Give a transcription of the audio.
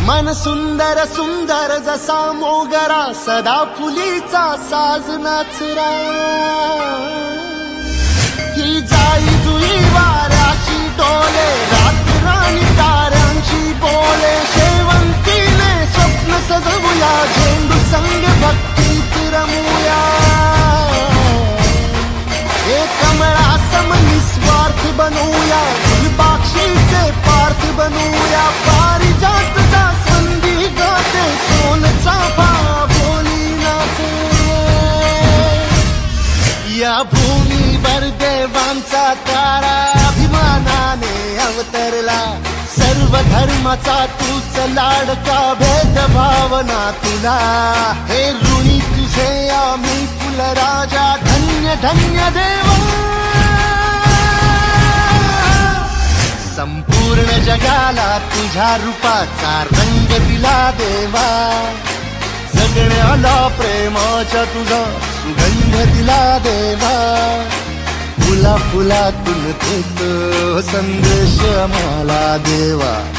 मन सुंदर सुंदर जसा मोगरा, सदा फुलीचा साज नाचरा. ही जाई जुई वाऱ्याची डोले, रातराणी ताऱ्यांची बोले. शेवंतीने स्वप्न सजवूया, झेंडू संग भक्तीत रमूया. हे कमळा सम निस्वार्थ बनूया, फुलपाखीचे पार्थ बनूया. पारिजात जास्वंदी गाते, सोन चाफा बोली नाचे. या भूमीवर देवांचा तारा अभिमानाने अवतरला. सर्व धर्माचा तूच लाडका, भेदभावना तुला. हे ऋणी तुझे आम्ही फुलराजा, धन्य धन्य देवा. संपूर्ण जगाला तुझ्या रूपाचा रंग दिला देवा. जगण्याला प्रेमाच्या तुझा सुगंध दिला देवा. फुला फुलातून देतो संदेश आम्हाला देवा.